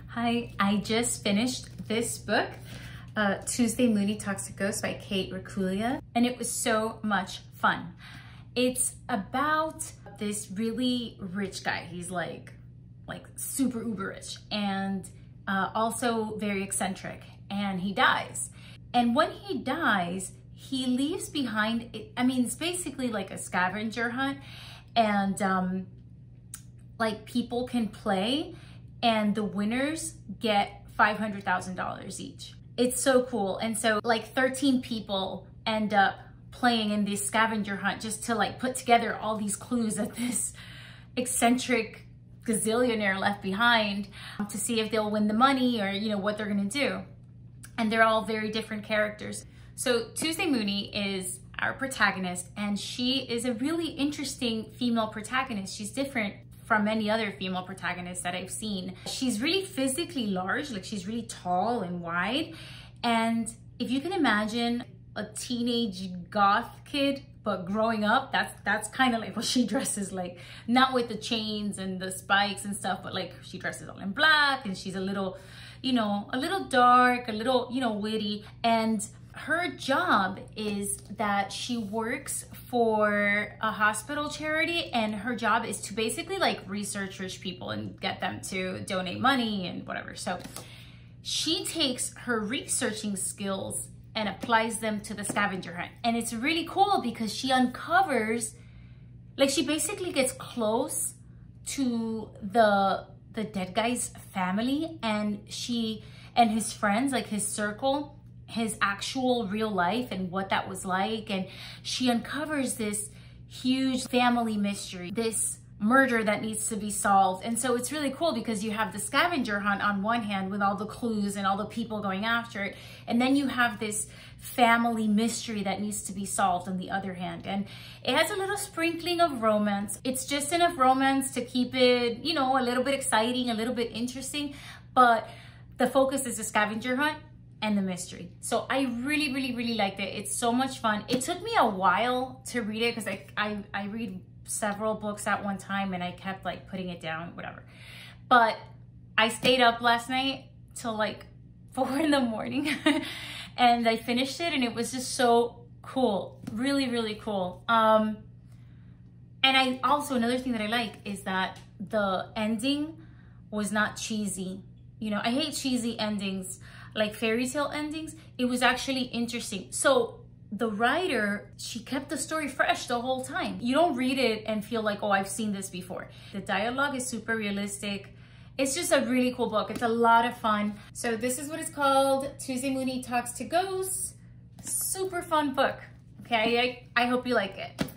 Hi, I just finished this book, Tuesday Mooney Talks to Ghosts by Racculia, and it was so much fun. It's about this really rich guy. He's like super uber rich and also very eccentric, and he dies. And when he dies, he leaves behind, it's basically like a scavenger hunt, and like people can play and the winners get $500,000 each. It's so cool. And so like 13 people end up playing in this scavenger hunt just to like put together all these clues that this eccentric gazillionaire left behind to see if they'll win the money or, you know, what they're gonna do. And they're all very different characters. So Tuesday Mooney is our protagonist, and she is a really interesting female protagonist. She's different from many other female protagonists that I've seen. She's really physically large, like she's really tall and wide. And if you can imagine a teenage goth kid, but growing up, that's kind of like what she dresses like. Not with the chains and the spikes and stuff, but like she dresses all in black, and she's a little, you know, a little dark, a little, you know, witty. And her job is that she works for a hospital charity, and her job is to basically like research rich people and get them to donate money and whatever. So she takes her researching skills and applies them to the scavenger hunt. And it's really cool because she uncovers, like she basically gets close to the dead guy's family, and she and his friends, like his circle, his actual real life and what that was like. And she uncovers this huge family mystery, this murder that needs to be solved. And so it's really cool because you have the scavenger hunt on one hand with all the clues and all the people going after it, and then you have this family mystery that needs to be solved on the other hand. And it has a little sprinkling of romance. It's just enough romance to keep it, you know, a little bit exciting, a little bit interesting, but the focus is the scavenger hunt and the mystery. So I really liked it. It's so much fun. It took me a while to read it because I read several books at one time and I kept like putting it down, whatever. But I stayed up last night till like 4 in the morning and I finished it, and it was just so cool. Really cool. And I also, another thing that I like is that the ending was not cheesy. You know, I hate cheesy endings, like fairy tale endings. It was actually interesting. So the writer, she kept the story fresh the whole time. You don't read it and feel like, oh, I've seen this before. The dialogue is super realistic. It's just a really cool book. It's a lot of fun. So this is what it's called, Tuesday Mooney Talks to Ghosts. Super fun book. Okay, I hope you like it.